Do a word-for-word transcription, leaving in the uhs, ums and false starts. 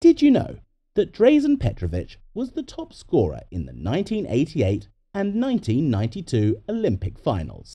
Did you know that Dražen Petrović was the top scorer in the nineteen eighty-eight and nineteen ninety-two Olympic finals?